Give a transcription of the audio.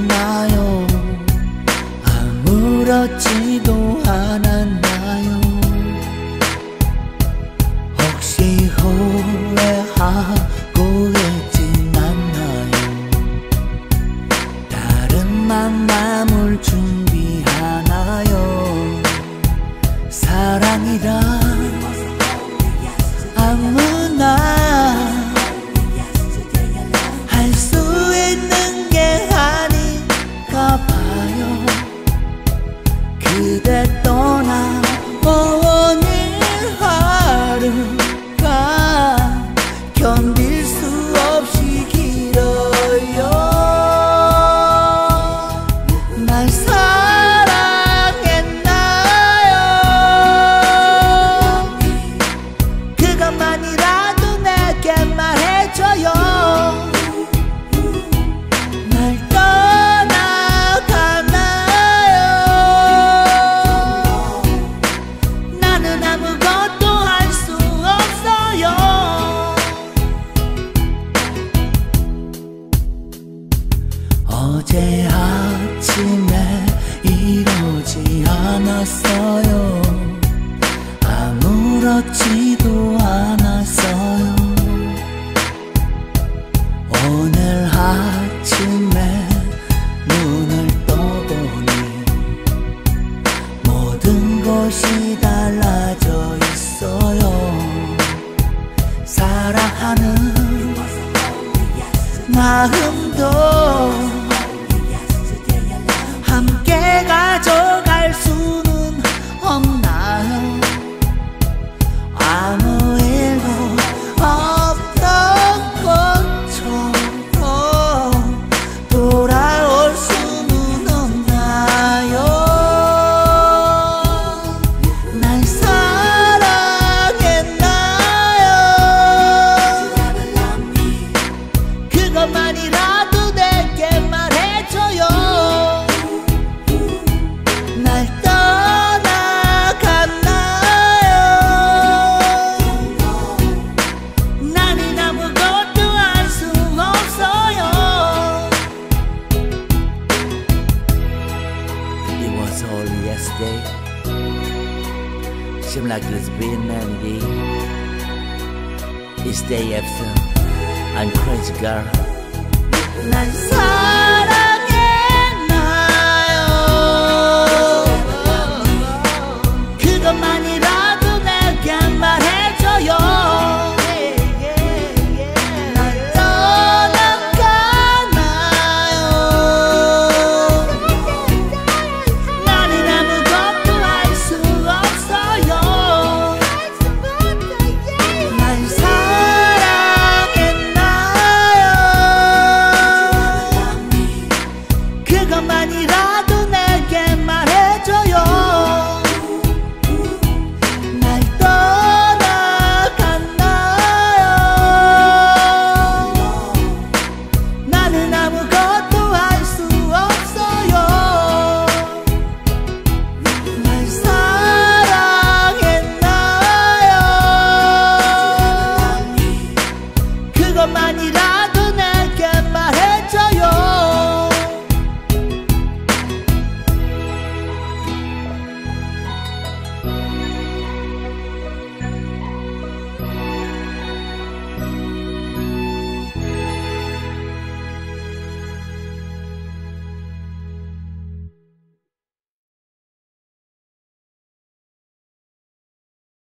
않았나요? 아무렇지도 않았나요? 혹시 후회하고 있진 않나요? 다른 만남을 준비하나요? 사랑이란 아무나 할 수 있는 게 아닌가 봐요. 그대 떠나 오늘 하루가 견딜 수 없이 길어요. 날 사랑했나요? 그것만이라도 내게 말해줘요. 날 떠나가나요? 나는 아무것도 할 수 없어요. 어제 아침에 이러지 않았어요. 아무렇지도 않았어요. 오늘 아침에 눈을 떠보니 모든 것이 달라져 있어요. 사랑하는 마음도 함께 가져갈 수는 없나요? 아무 일도 없던 것처럼 돌아올 수는 없나요? 날 사랑했나요? 그것만이라도 내게 말해줘요. 날 떠나갔나요? 나는 아무것도 할 수 없어요. It was only yesterday. Seems like it's been many days. Each day after, I'm crazy girl. 날 사랑했나요? 그것만이라도 내게 말해줘요. 날 떠나가나요? 나는 아무것도 할 수 없어요. 날 사랑했나요? 그것만이라도 내게 말해줘요. 날 떠나갔나요? 나는 아무것도 할 수 없어요. 날 사랑했나요? 그것만이라도